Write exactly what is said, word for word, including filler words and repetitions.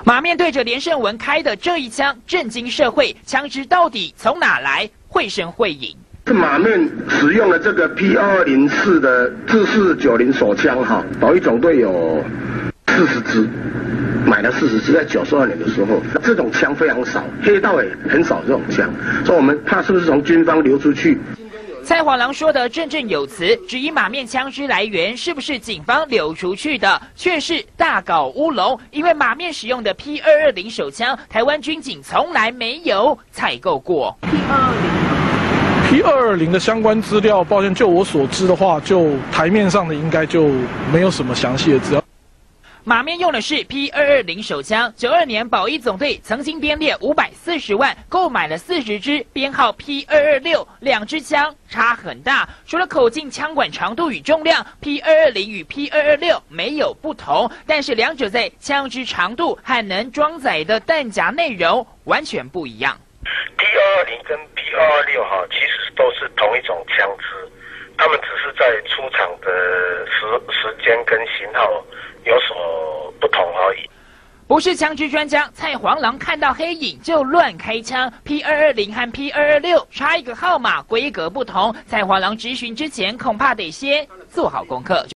马面对着连胜文开的这一枪，震惊社会，枪支到底从哪来？绘声绘影。 是马面使用了这个 P 二二零式的自四九零手枪哈，保育总队有四十支，买了四十支，在九十二年的时候，这种枪非常少，黑道也很少这种枪，所以我们怕是不是从军方流出去。 蔡黄郎说的振振有词，质疑马面枪支来源是不是警方流出去的，却是大搞乌龙。因为马面使用的 P 二二零手枪，台湾军警从来没有采购过。 P 二二零 P 二二零的相关资料，抱歉，就我所知的话，就台面上的应该就没有什么详细的资料。 马面用的是 P 二二零手枪，九二年保一总队曾经编列五百四十万购买了四十支，编号 P 二二六，两支枪差很大。除了口径、枪管长度与重量 ，P 二二零与 P 二二六没有不同，但是两者在枪支长度和能装载的弹夹内容完全不一样。 P 二二零跟 P 二二六哈，其实都是同一种枪支，他们只是在出厂的时时间跟型号有所不同而已。 不是枪支专家，蔡黄郎看到黑影就乱开枪。P 二二零和 P 二二六差一个号码，规格不同。蔡黄郎质询之前，恐怕得先做好功课。